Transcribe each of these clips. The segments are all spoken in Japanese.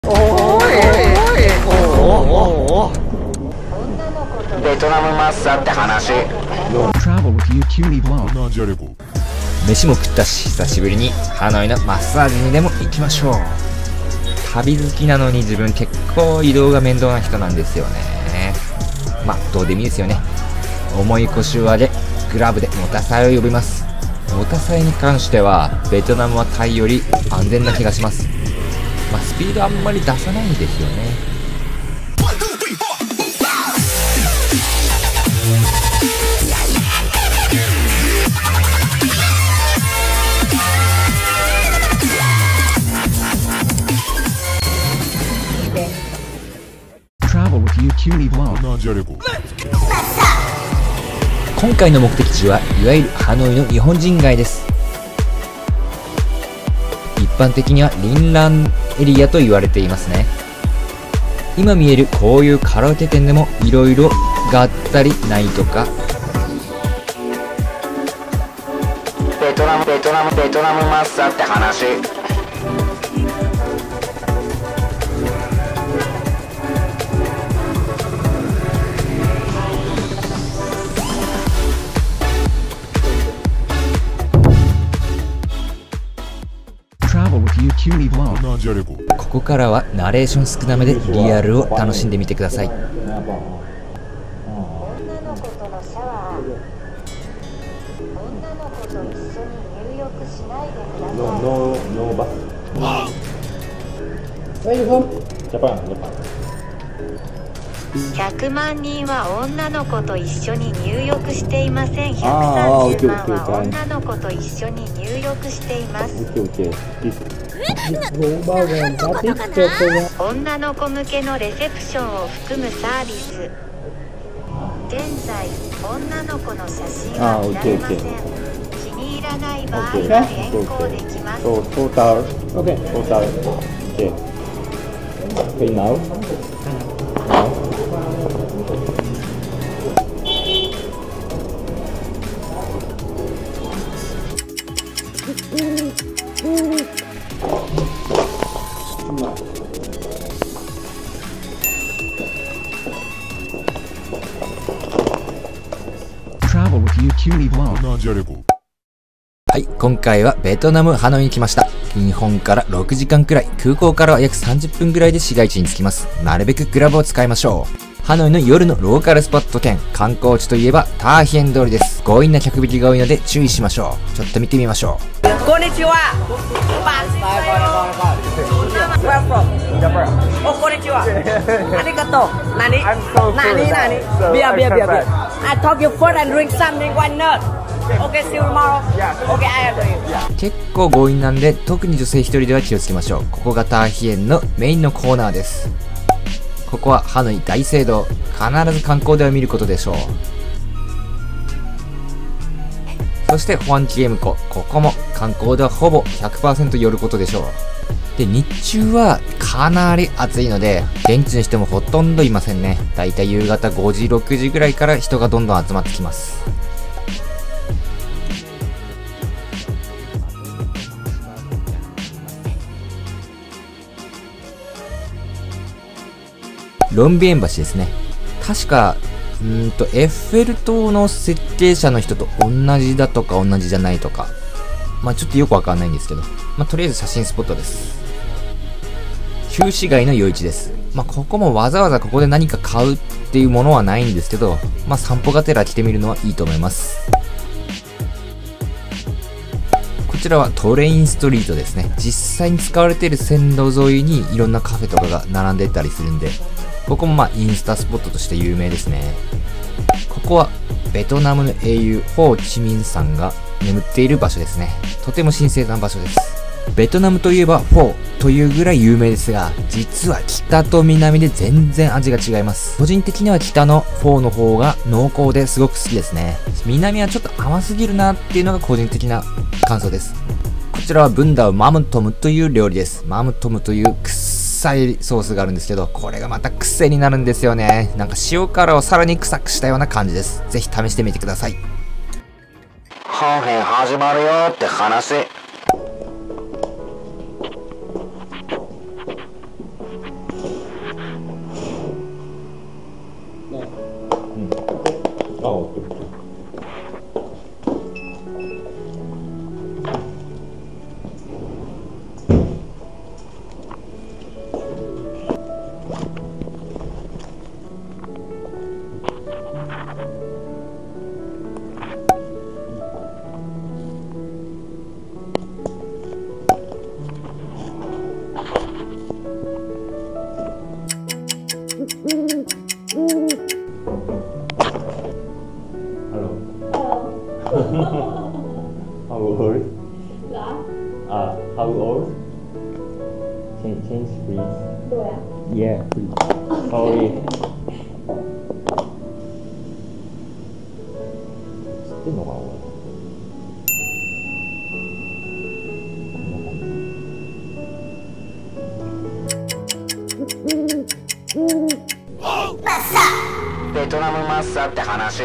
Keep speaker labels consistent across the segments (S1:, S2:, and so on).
S1: ベトナムマッサって話。
S2: 飯も食ったし、久しぶりにハノイのマッサージにでも行きましょう。旅好きなのに自分結構移動が面倒な人なんですよね。まあどうでもいいですよね。重い腰を上げ、グラブでモタサイを呼びます。モタサイに関してはベトナムはタイより安全な気がします。まあスピードあんまり出さないんですよね。今回の目的地はいわゆるハノイの日本人街です。一般的にはリンランエリアと言われていますね。今見えるこういうカラオケ店でもいろいろがあったりないとか。
S1: ベトナムマッサって話。
S2: ここからはナレーション少なめでリアルを楽しんでみてください。
S3: 女の子とのシャワー。女の子と一緒に入浴しないでください。
S4: No bus. Where you from? Japan.
S3: 100万人は女の子と一緒に入浴していません。130万は女の子と一緒に入浴しています。女の子向けのレセプションを含むサービス。現在女の子の写真は見られません。気に入らない場合は変更できます。
S4: Total. Okay. Okay, now.
S2: はい、今回はベトナムハノイに来ました。日本から6時間くらい、空港からは約30分くらいで市街地に着きます。なるべくグラブを使いましょう。ハノイの夜のローカルスポット兼観光地といえばターヒエン通りです。強引な客引きが多いので注意しましょう。ちょっと見てみましょう。
S5: こんにちは。Where from? Japan. Oh, こんにちは。ありがとう。何？何？ビア。I talk you first and drink something. Why not? Okay, see you tomorrow. Okay, I am doing.
S2: 結構強引なんで特に女性一人では気をつけましょう。ここがターヒエンのメインのコーナーです。ここはハノイ大聖堂。必ず観光では見ることでしょう。そしてホアンキエム湖。ここも観光ではほぼ 100% 寄ることでしょう。で、日中はかなり暑いので、現地の人もほとんどいませんね。だいたい夕方5時、6時ぐらいから人がどんどん集まってきます。ロンビエン橋ですね。確か、エッフェル塔の設計者の人と同じだとか同じじゃないとか。まあちょっとよくわかんないんですけど。まあとりあえず写真スポットです。旧市街の夜市です。まあここもわざわざここで何か買うっていうものはないんですけど、まあ散歩がてら来てみるのはいいと思います。こちらはトレインストリートですね。実際に使われている線路沿いにいろんなカフェとかが並んでたりするんで、ここもまあインスタスポットとして有名ですね。ここはベトナムの英雄ホーチミンさんが眠っている場所ですね。とても神聖な場所です。ベトナムといえばフォーというぐらい有名ですが、実は北と南で全然味が違います。個人的には北のフォーの方が濃厚ですごく好きですね。南はちょっと甘すぎるなっていうのが個人的な感想です。こちらはブンダウマムトムという料理です。マムトムという臭いソースがあるんですけど、これがまた癖になるんですよね。なんか塩辛をさらに臭くしたような感じです。ぜひ試してみてください。
S1: 本編始まるよって話。
S4: Yeah, sorry. 知ってんのかな俺。
S1: ベトナムマッサって話。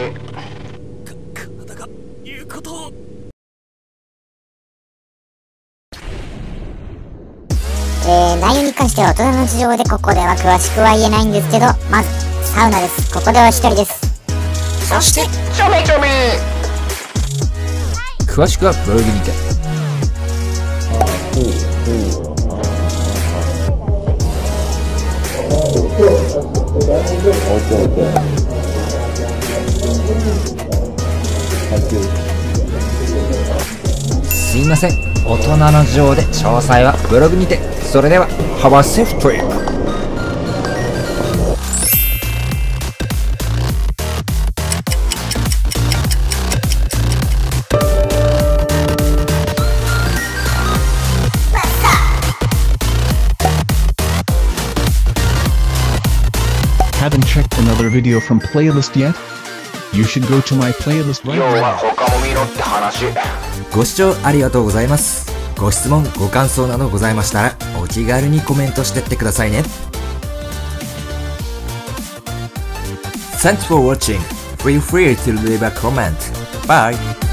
S6: 内容に関しては大人の事情でここでは詳しくは言えないんですけど、まずサウナです。ここでは一人です。
S1: そしてちょめちょめ。
S2: 詳しくはブログにて。すいません、大人の事情で詳細はブログにて。それでは Have a safe trip。
S7: Haven't checked another video from playlist yet? You should go to my playlist right
S1: 要は
S7: now.
S1: 他も見ろって話。
S2: ご視聴ありがとうございます。ご質問ご感想などございましたらお気軽にコメントしてってくださいね。 Thanks for watching. Feel free to leave a comment. Bye.